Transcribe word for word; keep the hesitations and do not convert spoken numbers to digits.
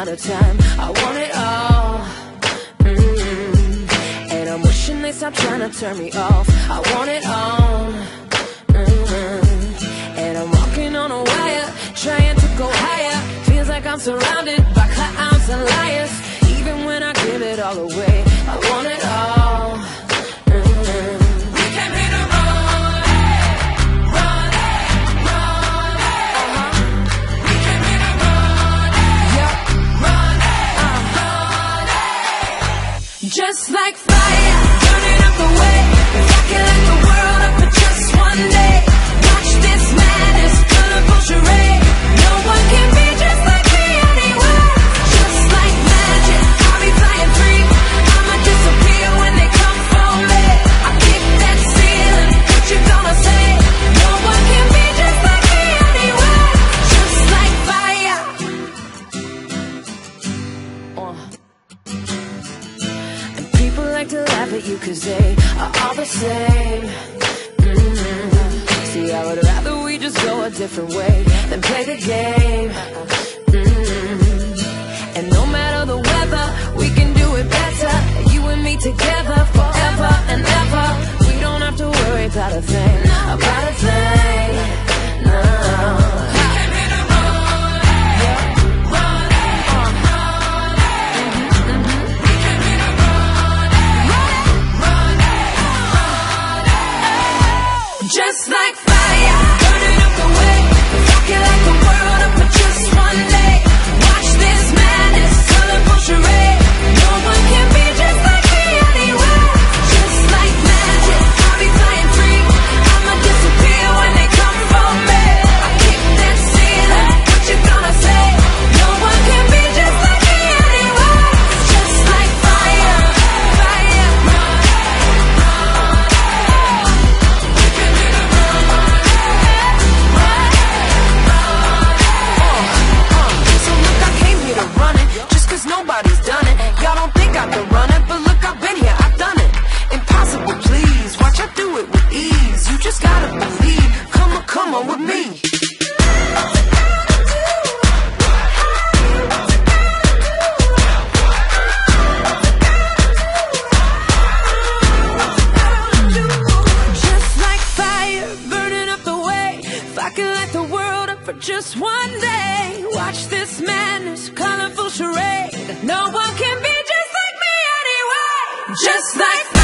out of time. I want it all. Mm-hmm. And I'm wishing they stop trying to turn me off. I want it all. Mm-hmm. And I'm walking on a wire, trying to go higher. Feels like I'm surrounded by clowns and liars. Even when I give it all away, I want it all. Mm-hmm. We came here to run, run, run. Uh-huh. We came here to run, yep, run, uh, run. Just like fire, burning up the way. If I can light the world up for just one day, watch this madness, colorful charade. No one can be just like me anywhere. Just like magic, I'll be flying free. I'ma disappear when they come for me. I kick that ceiling, what you gonna say? No one can be just like me anywhere. Just like fire. uh. And people like to laugh at you cause they are all the same. Mm-hmm. See, I would rather we just go a different way than play the game. Mm-hmm. And no matter the weather, we can do it better. You and me together forever and ever. We don't have to worry about a thing, about a thing. No. Just like fire, burning up the way. If I can light the world up for just one day, watch this madness, colorful charade. No one can be just like me anywhere. Just like magic, I'll be flying free. I'ma disappear when they come for me. I kick that ceiling, what you gonna say? No one can be just like me anywhere. Just like fire, fire, run, run. Nobody's done it. Y'all don't think I've been running, but look, I've been here, I've done it. Impossible, please. Watch, I do it with ease. You just gotta believe. Come on, come on with me. Just like fire, burning up the way. If I could light the world up for just one day, watch this madness, colorful charade. No one can be just like me anyway. Just like